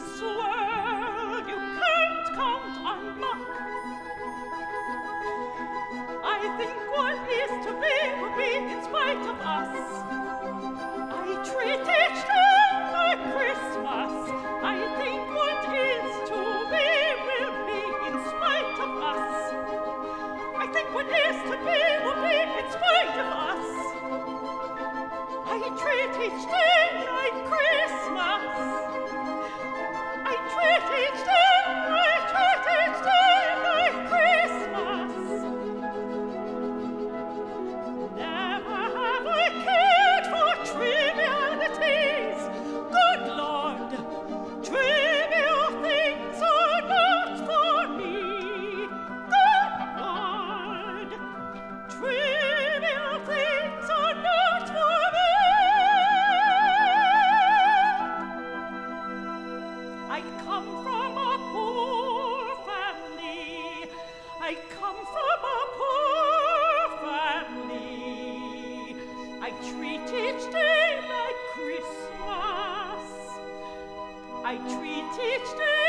this world you can't count on luck. I think what is to be will be in spite of us. I treat each day like Christmas. I think what is to be will be in spite of us. I think what is to be will be in spite of us. I treat each day like Christmas. I treat each day like Christmas. Never have I cared for trivialities. Good Lord, trivial things are not for me. Good Lord, trivial things are not for me. I come from a poor family. I come from a poor family. I treat each day like Christmas. I treat each day